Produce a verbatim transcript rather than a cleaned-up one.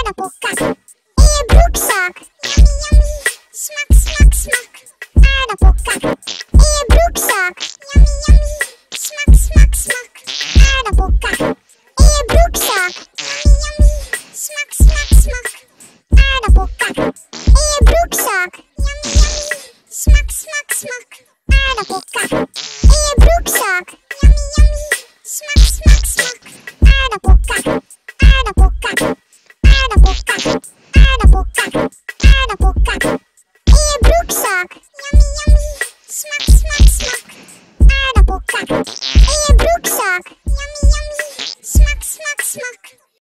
Aardappelkak. In je broekzak. Yummy, yummy. Smak, smak, smak. Aardappelkak. In je broekzak. Yummy, yummy. Smak, smak, smak. Aardappelkak. In je broekzak. Yummy, yummy. Smak, smak, smak. Aardappelkak. In je broekzak. Yummy, yummy. Smak, smak, smak. Aardappelkak. In je broekzak. Yummy, yummy. Smak, smak, smak. Aardappelkak. Aardappelkak. Aardappelkak. Aardappelkak. Aardappelkak.